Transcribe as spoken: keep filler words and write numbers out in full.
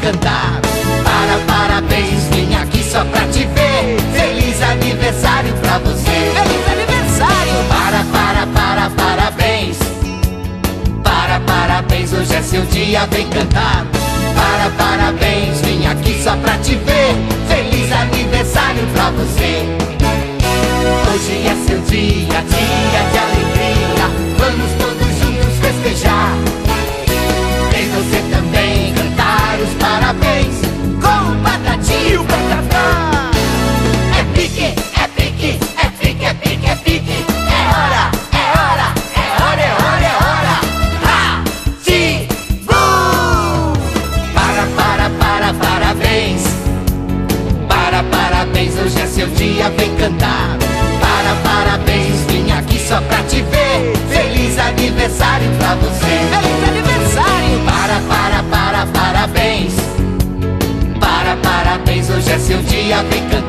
cantar. Para, parabéns, vim aqui só pra te ver. Feliz aniversário pra você. Feliz aniversário! Para, para, para, parabéns. Para, parabéns, hoje é seu dia, vem cantar. Para, parabéns, vim aqui só pra te ver. Feliz aniversário pra você. Hoje é seu dia, dia de alegria. Vamos todos juntos festejar. Vem você também cantar os parabéns com o Batatinha e o Patatá. É pique, é pique, é pique, é pique, é pique. É hora, é hora, é hora, é hora, é hora. Ha! Sim! Bum! Para, para, para, parabéns. Para, parabéns, hoje é seu dia, vem cantar. Para, parabéns, vim aqui só pra te ver. Feliz aniversário pra você. Feliz aniversário! Para, para, para, parabéns. Para, parabéns, hoje é seu dia, vem cantar.